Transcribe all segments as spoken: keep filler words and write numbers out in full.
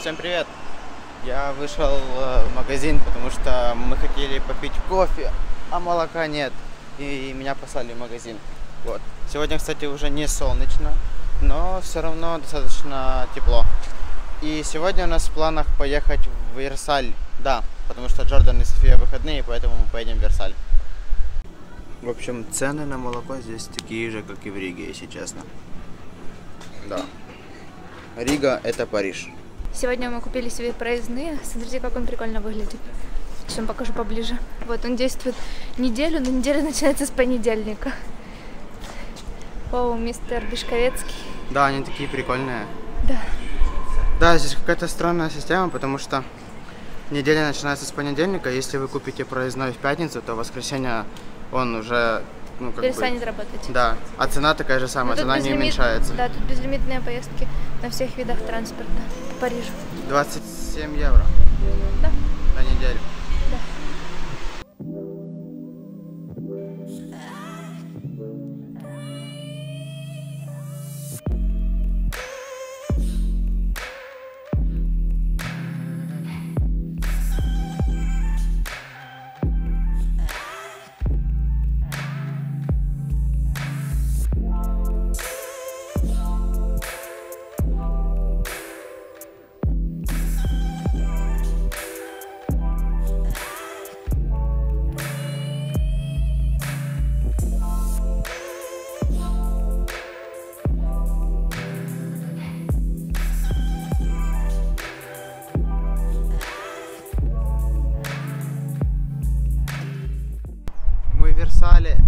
Всем привет! Я вышел в магазин, потому что мы хотели попить кофе, а молока нет. И меня послали в магазин. Вот. Сегодня, кстати, уже не солнечно, но все равно достаточно тепло. И сегодня у нас в планах поехать в Версаль. Да, потому что Джордан и София выходные, поэтому мы поедем в Версаль. В общем, цены на молоко здесь такие же, как и в Риге, если честно. Да. Рига — это Париж. Сегодня мы купили себе проездные. Смотрите, как он прикольно выглядит. Сейчас вам покажу поближе. Вот, он действует неделю, но неделя начинается с понедельника. О, мистер Бишковецкий. Да, они такие прикольные. Да. Да, здесь какая-то странная система, потому что неделя начинается с понедельника. Если вы купите проездной в пятницу, то в воскресенье он уже... Ну, как перестанет бы, работать. Да, а цена такая же самая, цена не уменьшается. Да, тут безлимитные поездки на всех видах транспорта по Парижу. двадцать семь евро. Да. На неделю. Да. Мы в Версале.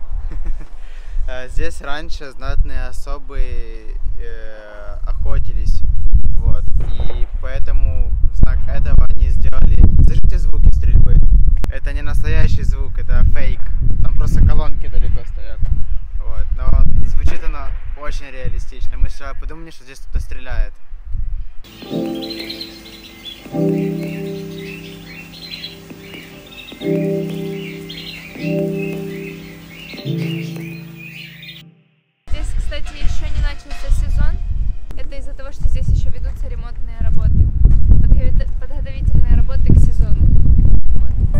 Здесь раньше знатные особы э, охотились. Вот. И поэтому в знак этого они сделали... Слышите звуки стрельбы? Это не настоящий звук, это фейк. Там просто колонки далеко стоят. Вот. Но звучит оно очень реалистично. Мы сначала подумали, что здесь кто-то стреляет. Здесь, кстати, еще не начался сезон. Это из-за того, что здесь еще ведутся ремонтные работы. Подготовительные работы к сезону. Вот.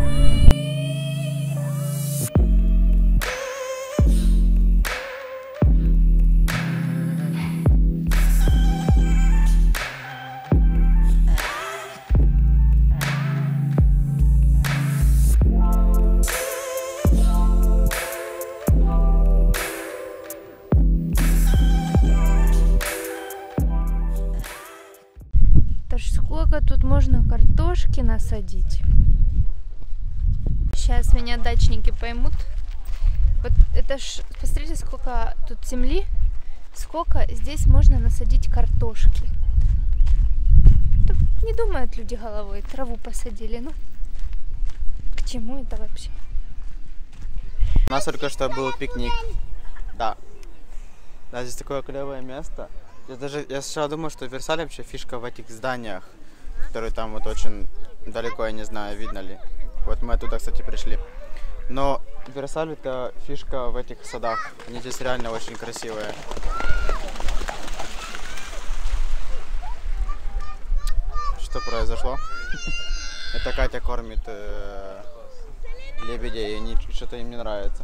Сколько тут можно картошки насадить? Сейчас меня дачники поймут. Вот это ж, посмотрите, сколько тут земли, сколько здесь можно насадить картошки. Тут не думают люди головой, траву посадили, ну к чему это вообще? У нас только что был пикник. Да. Да, здесь такое клевое место. Я даже я сначала думал, что в Версале вообще фишка в этих зданиях, которые там вот очень далеко, я не знаю, видно ли. Вот мы оттуда, кстати, пришли. Но в Версале это фишка в этих садах. Они здесь реально очень красивые. Что произошло? Это Катя кормит э, лебедей, и что-то им не нравится.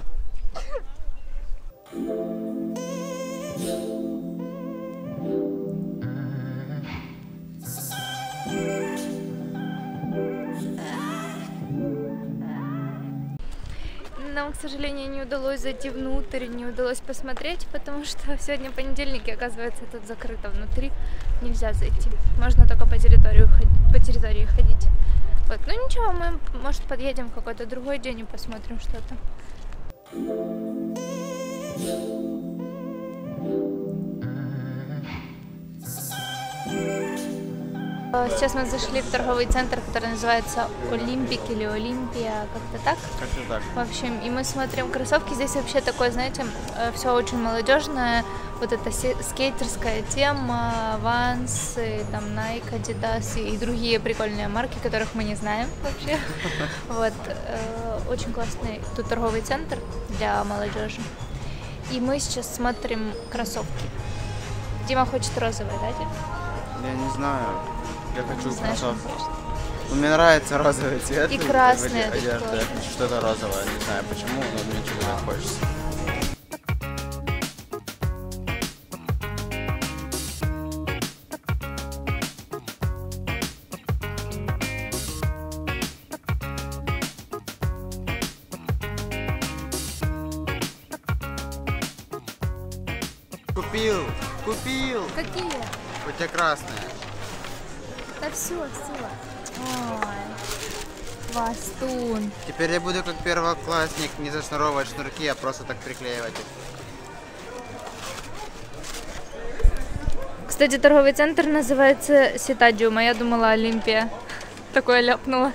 Нам, к сожалению, не удалось зайти внутрь, не удалось посмотреть, потому что сегодня понедельник, и, оказывается, тут закрыто внутри, нельзя зайти. Можно только по территории, по территории ходить. Вот. Ну ничего, мы, может, подъедем в какой-то другой день и посмотрим что-то. Сейчас мы зашли в торговый центр, который называется Олимпик или Олимпия, как-то так. Как-то так. В общем, и мы смотрим кроссовки. Здесь вообще такое, знаете, все очень молодежное. Вот эта скейтерская тема, Vans, там Nike, Adidas и другие прикольные марки, которых мы не знаем вообще. Вот. Очень классный тут торговый центр для молодежи. И мы сейчас смотрим кроссовки. Дима хочет розовые, да, Дима? Я не знаю. Я хочу Знаешь, кроссовки. Ну, мне нравится розовый цвет. И красный одежды. это тоже. Я хочу что-то розовое, не знаю почему, но мне что-то так хочется. Купил! Купил! Какие? У тебя красные. Да все, все. Ой, Вастун. Теперь я буду как первоклассник не зашнуровывать шнурки, а просто так приклеивать их. Кстати, торговый центр называется Ситадиум, а я думала Олимпия. Такое ляпнула.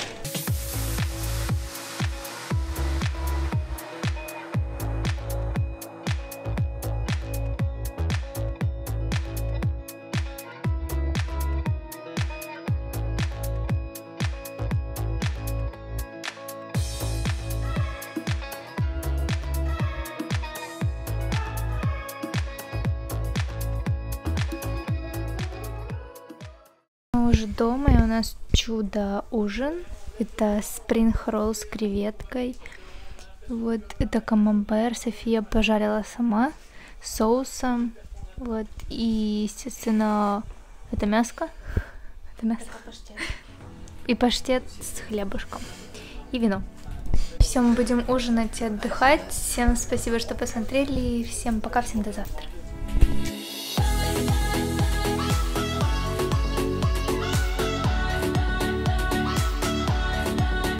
Мы уже дома, и у нас чудо-ужин. Это спринг-ролл с креветкой. Вот, это камамбер. София пожарила сама с соусом. Вот, и, естественно, это мяско. Это мясо. Это паштет. И паштет с хлебушком. И вино. Все, мы будем ужинать и отдыхать. Всем спасибо, что посмотрели. Всем пока, всем до завтра.